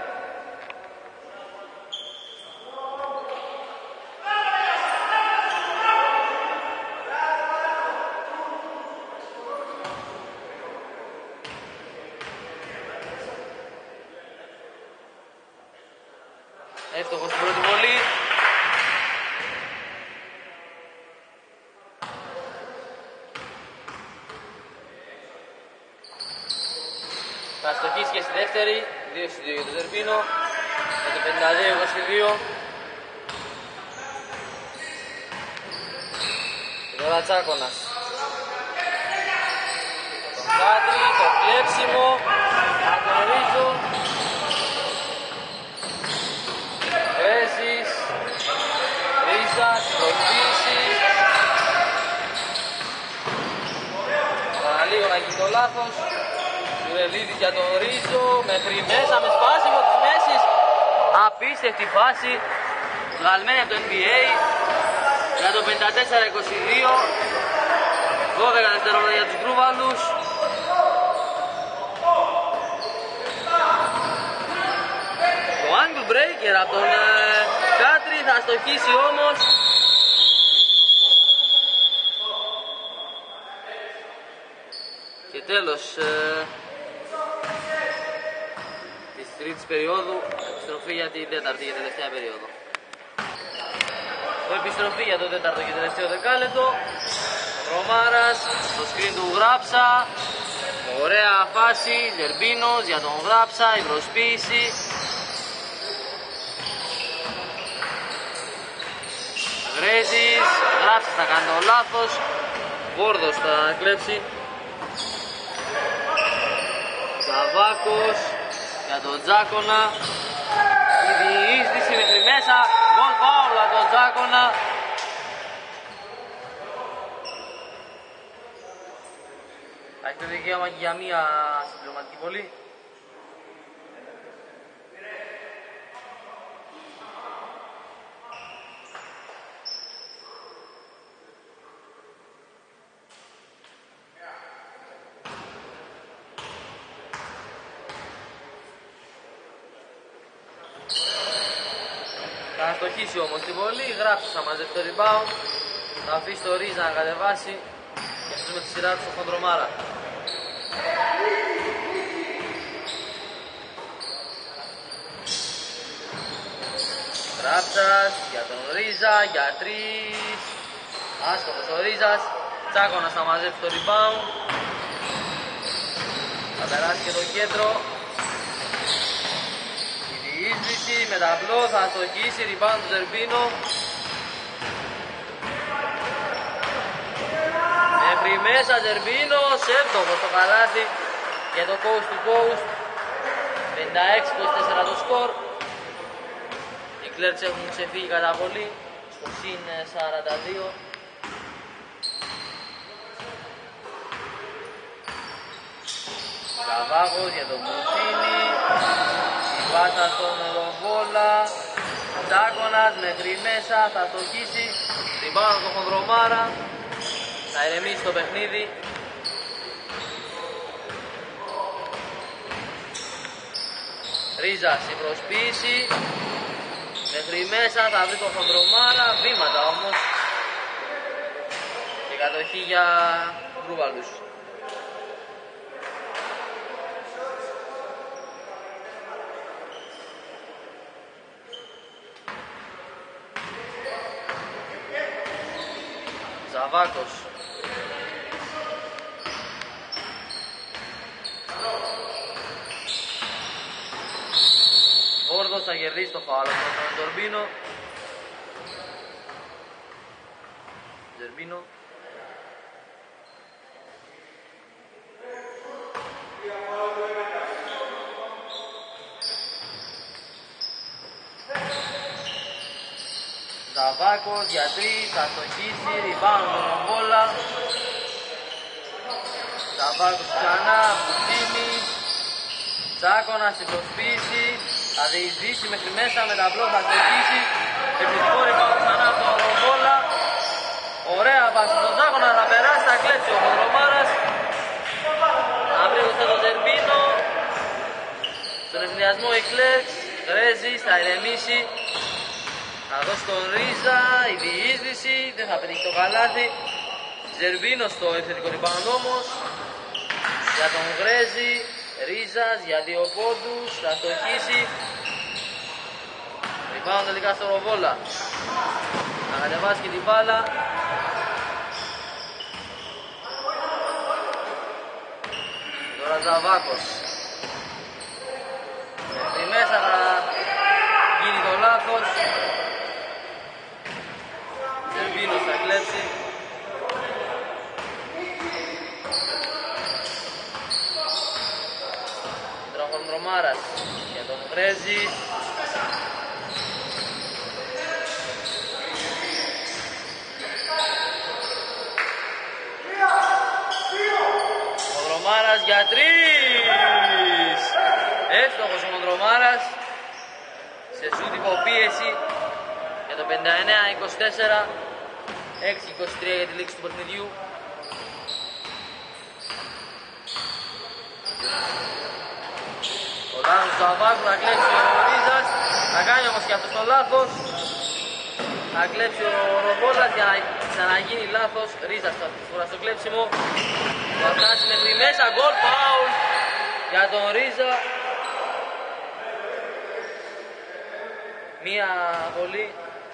Εύστοχος στην πρώτη βολή. Θα στοχίσει και στη δεύτερη. 2-2 για τον Ζερβίνο. Με το 52-22. Και τώρα Τσάκωνας. Τον Κάτρι, το κλέψιμο. Από τον Ρίζο. λάθος. Σουρελίδης για τον Ρίζο, μέχρι μέσα με σπάσιμο της μέσης. Απίστευτη φάση, βγαλμένη από το NBA για το 54-22. 12 δευτερόλεπτα για τους Γκρούβαλους. Το angle breaker από τον Κάτρι θα στοχίσει όμως. Και τέλος της τρίτης περίοδου, επιστροφή για την τέταρτη και τελευταία περίοδο. Επιστροφή για το τέταρτο και τελευταίο δεκάλεπτο. Ρωμάρας, το screen του Γράψα. Ωραία φάση, Γερμπίνος για τον Γράψα, η προσποίηση. Γρέζης, Γράψας θα κάνει το λάθος. Βόρδος θα κλέψει. Ζαβάκος για τον Τζάκονα. Η διείσδυση μέχρι μέσα. Γκολ φάουλ από τον Τζάκονα. Θα έχει το δικαίωμα και για μία συμπληρωματική βολή. Θα αστοχίσει όμως τη βολή, Γράψα θα μαζεύει το rebound, θα αφήσει το Ρίζα να κατεβάσει και αφήσουμε τη σειρά του στο Χονδρομάρα. Γράψας για τον Ρίζα, για 3, άσχοτος ο Ρίζας, Τσάκωνας θα μαζεύει το rebound, θα περάσει και το κέντρο. Με ταμπλό θα στοχίσει, rebound του Ζερμπίνο. Μέχρι μέσα Ζερμπίνο, εύδομος το καλάθι για το coast to coast. 56-24 το σκορ. Οι Κλέρτς έχουν ξεφύγει κατά πολύ, στο συν 42. Καβάγος για τον Μουτσίνη. Πάσα στον Ροβόλα, Τζάκονας μέχρι μέσα, θα στοχίσει, την πάνω στον Χονδρομάρα, θα ηρεμήσει το παιχνίδι. Ρίζας η προσποίηση, μέχρι μέσα θα βρει το Χονδρομάρα, βήματα όμως και κατοχή για Γκρούβαλους. Ζαβάκος. Βόρδος θα κερδίσει το φάουλ από τον Ζερμπίνο. Ζερμπίνο. Ζαβάκος για 3, θα στοχίσει, rebound τον Ροβόλα. Ζαβάκος ξανά, Μουτσίνη. Τσάκονα στην προσποίηση, θα διεισδύσει μέχρι μέσα με ταμπλό, θα στοχίσει. Επιθετικό rebound ξανά από τον Ροβόλα. Ωραία πάση στον Τσάκονα, θα περάσει, θα κλέψει ο Χονδρομάρας. Θα βρει τον Ζερμπίνο. Στον ευθυνιασμό οι Κλέρτς, Γρέζης, θα ηρεμήσει. Θα δώσει τον Ρίζα, η διείσδυση, δεν θα πετύχει το καλάθι. Ζερμπίνο στο επιθετικό rebound όμως. Για τον Γρέζη, Ρίζας για 2 πόντους, θα στοχίσει. Rebound τελικά στο Ροβόλα. Θα κατεβάσει και την μπάλα. Τώρα Ζαβάκος. Στη μέσα θα γίνει το λάθος. Ζερμπίνος θα κλέψει. Τραχονδρομάρας για τον Γρέζη. Χονδρομάρας για 3. Εύστοχος ο Μοντρομάρας σε σούτ υποπίεση για το 59-24. 6-23 για τη λήξη του παιχνιδιού. Ο λάθος του Αβάκου θα κλέψει ο Ρίζας. Θα κάνει όμως και αυτό το λάθος. Θα κλέψει ο Ρομπόλας για να ξαναγίνει λάθος. Ρίζας θα φορά στο κλέψιμο. Θα φτάσει μέχρι μέσα. Γκολ φάουλ για τον Ρίζα. Μία βολή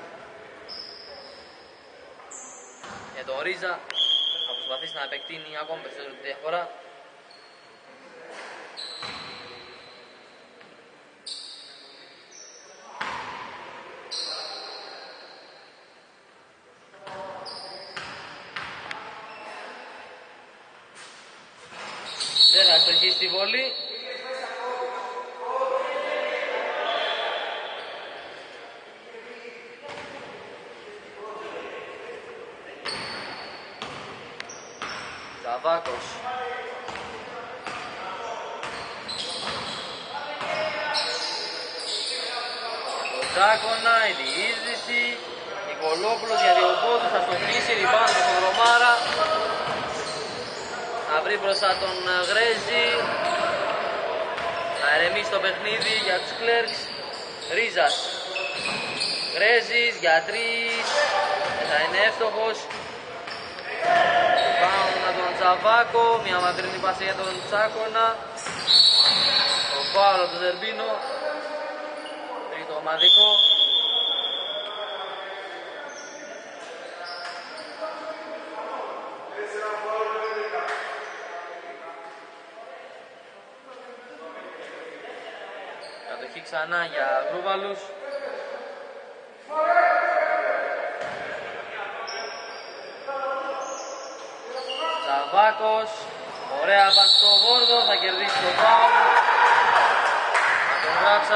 για τον Ρίζα. Θα προσπαθήσει να επεκτείνει ακόμη περισσότερο τη διαφορά. Δεν θα στοχίσει τη βολή. Ζαβάκος. Το Τσάκωνα, η διείσδυση. Νικολόπουλος για δύο πόντους, θα στοχίσει, ριμπάουντ από τον Ρωμάρα. Θα βρει μπροστά τον Γρέζη. Θα ερεμίσει το παιχνίδι για τους Κλέρκς. Ρίζας. Γρέζης για 3. Θα είναι εύστοχος. Πάμε με τον Τσαβάκο. Μια μακρινή πάση για τον Τσάκωνα. Το φάουλ από τον Ζερμπίνο. Τρίτο ομαδικό. Κατοχή ξανά για Γκρούβαλους. Τσαβάκος. Ωραία πάση στο Βόρδο. Θα κερδίσει το φάουλ. Θα τον γράψα.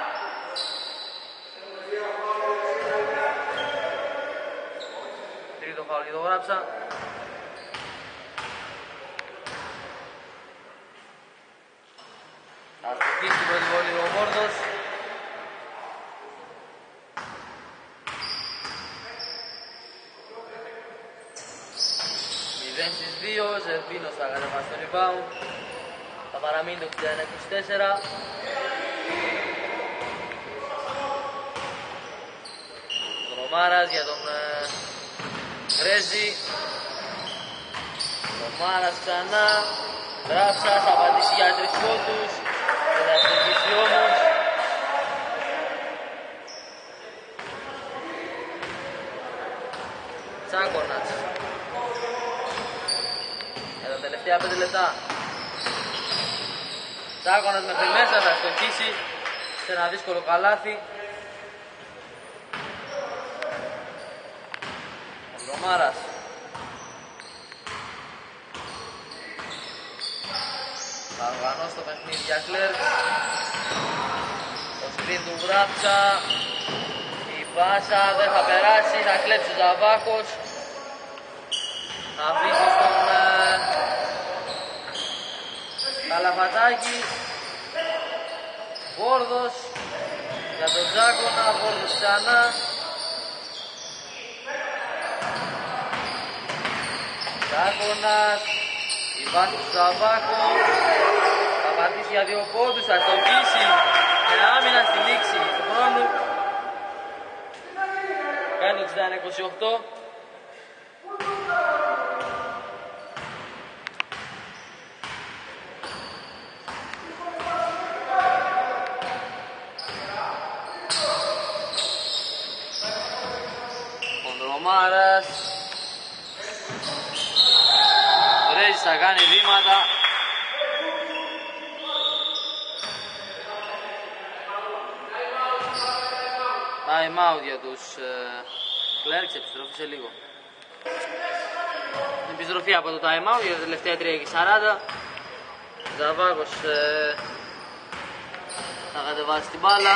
Τρίτο φάουλ και το γράψα. Θα στοχίσει την πρώτη βολή ο Βόρδος. Στις 2, Ζερβίνος θα κατεβάσει το rebound. Θα παραμείνει το 61-24. Τον Ρωμάρας για τον Γκρέζη. Ρωμάρας ξανά. Γράψας, θα πατήσει για 3 πόντους. Δεν θα συνεχίσει όμως. Τσάκωνας. Για τα τελευταία 5 λεπτά. Τσάκωνας μέχρι μέσα θα στοχίσει σε ένα δύσκολο καλάθι. Ο Ρωμάρας. Θα οργανώσει το παιχνίδι για Κλέρκς. Το σκριν του Βράψα. Η πάσα δεν θα περάσει, θα κλέψει ο Ζαβάκος. Θα αφήσει στον Καλαφατάκη. Βόρδος για τον Τζάκονα, Βόρδος ξανά. Τζάκονας, η βάση του Ζαβάκου. Θα πατήσει για 2 πόντους, θα στοχίσει με άμυνα στη λήξη του χρόνου. Κάνει 61-28. Κοντρομάρας. Βρέζης θα κάνει βήματα. Time out για τους Κλέρκς, επιστροφή σε λίγο. Επιστροφή από το time out για τα τελευταία 3:40. Ζαβάκος θα κατεβάσει την μπάλα.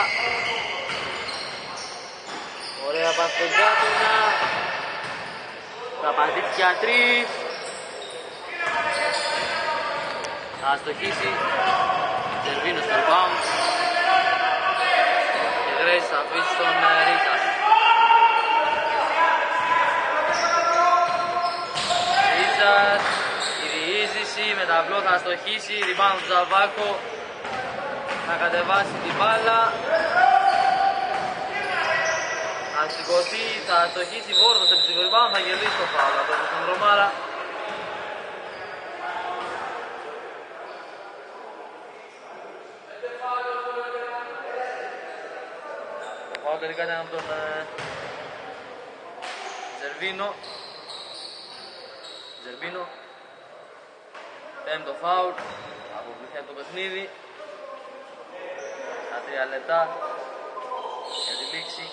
Ωραία πάση στον Τζάκονα. Θα πατήσει για 3. Θα αστοχίσει. Ζερβίνο στο rebound. Και Grace θα αφήσει στον Ρίζα. Ρίζας, η διείσδυση με ταμπλό θα αστοχίσει. Rebound του Ζαβάκο. Θα κατεβάσει την μπάλα. Θα σηκωθεί, θα αστοχίσει Βόρδος επί του rebound, θα κερδίσει το φάουλ από τον Χονδρομάρα. Το φάουλ τελικά ήταν από τον Ζερβίνο. Πέμπτο φάουλ, αποκλειθεί από το παιχνίδι. Στα 3 λεπτά για τη λήξη.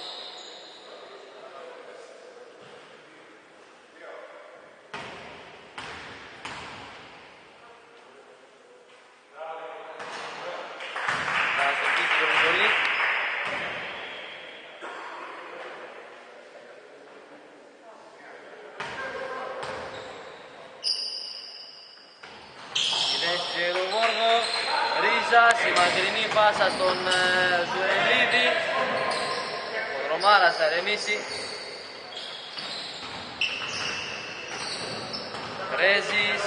Η μακρινή πάσα στον Ζουρελίδη. Ο Δρομάρας θα ρεμίσει. Βρέζης.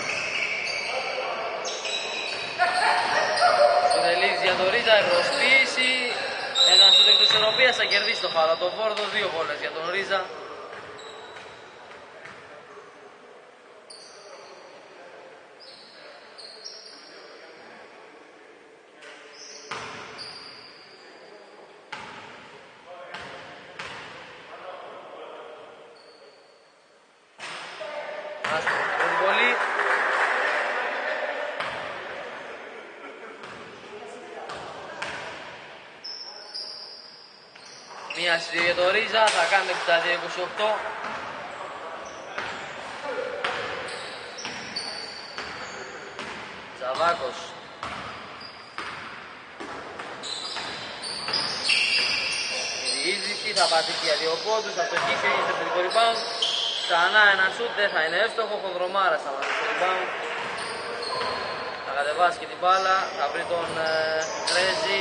Ζουρελίδης για τον Ρίζα, ευρωστήση. Ένα σούτ εκτός ισορροπίας, θα κερδίσει το φάουλ. Το Βόρδο, 2 βόλες για τον Ρίζα. Μία στη για το Ρίζα, θα κάνει τα 28. Τσαβάκος. Η διείσδυση θα πατήσει για 2 πόντους, θα στοχίσει, έγινε στο τελικό rebound. Ξανά ένα σούτ, δεν θα είναι εύστοχο, Χονδρομάρας θα πατήσει το rebound. Θα κατεβάσει και την μπάλα, θα βρει τον Τρέζι.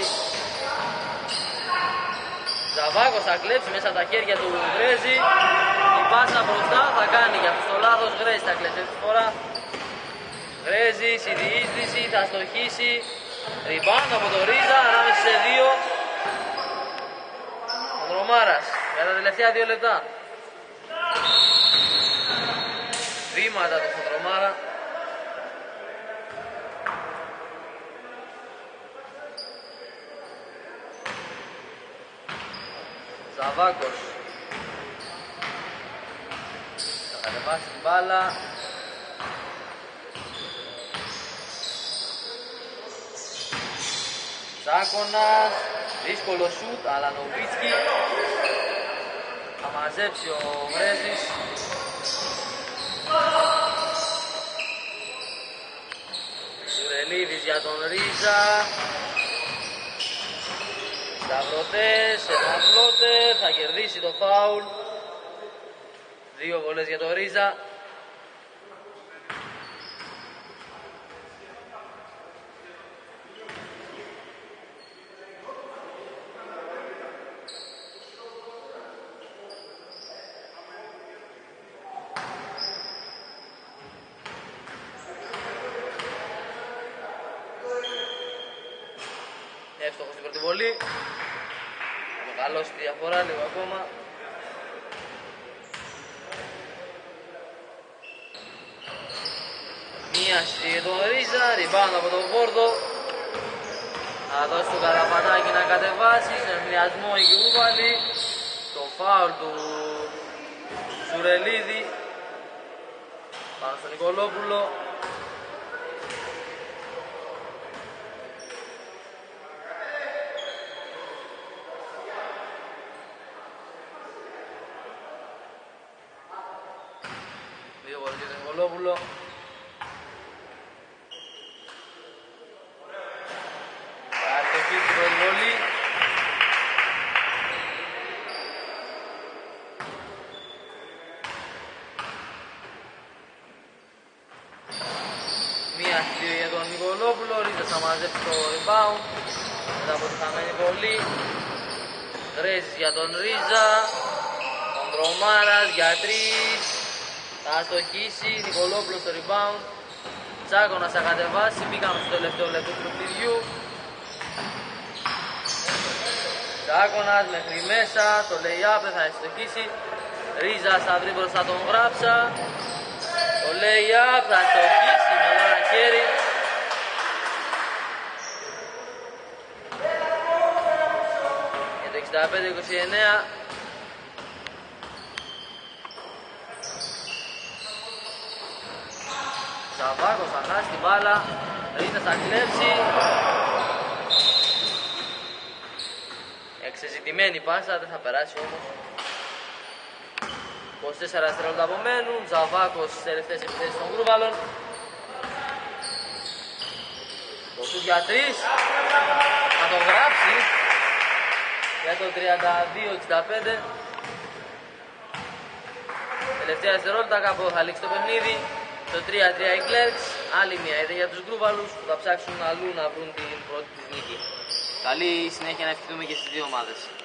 Ζαβάκος θα κλέψει μέσα από τα χέρια του Γκρέζη. Η πάσα μπροστά θα κάνει για αυτό το λάθος. Γκρέζη θα κλέψει αυτή τη φορά. Γκρέζης, η διείσδυση θα στοχίσει. Rebound από το Ρίζα, ανάμεσα σε 2. Ο Δρομάρας για τα τελευταία 2 λεπτά. Βήματα του Δρομάρα. Ζαβάκος θα κατεβάσει την μπάλα. Τσάκωνας, δύσκολο σούτ, αλλά Νοβίτσκι θα μαζέψει ο Βρέζης. Ζουρελίδης για τον Ρίζα. Σταυρωτές, ένα φλότερ, θα κερδίσει το φάουλ. 2 βολές για το Ρίζα. Εύστοχο στην πρώτη βολή. Θα μεγαλώσει τη διαφορά λίγο ακόμα. Μία στη τον Ρίζα, rebound από τον Βόρδο. Θα δώσει το Καραπατάκι να κατεβάσει, σε εμβριασμό η Γκρούβαλη. Το φάουλ του Ζουρελίδη πάνω στον Νικολόπουλο. Δύο βολές για τον Νικολόπουλο. Μία για τον Νικολόπουλο. Ρίζας θα μαζέψει το rebound μετά από τη χαμένη βολή. Ρέζης για τον Ρίζα. Κοντρομάρας για 3. Θα αστοχίσει. Νικολόπουλο στο rebound. Τσάκωνας θα κατεβάσει. Μπήκαμε στο τελευταίο λεπτό του παιχνιδιού. Τσάκωνας μέχρι μέσα. Το lay-up θα αστοχίσει. Ρίζας θα βρει μπροστά τον Γράψα. Το lay-up θα αστοχίσει με ένα χέρι. Και το 65-29. Σαββάκος θα χάσει την μπάλα. Ρίζας θα κλέψει. Εξεζητημένη πάσα, δεν θα περάσει όμως. 24 δευτερόλεπτα απομένουν. Ζαβάκος στις τελευταίες επιθέσεις των Γκρούβαλων. Το σουτ για 3. Θα το γράψει για το 32-65. Τελευταία δευτερόλεπτα κάπου θα λήξει το παιχνίδι. Το 3-3 οι Clerks. Άλλη μια ιδέα για τους Γκρούβαλους που θα ψάξουν αλλού να βρουν την πρώτη της νίκη. Καλή συνέχεια να ευχηθούμε και στις δύο ομάδες.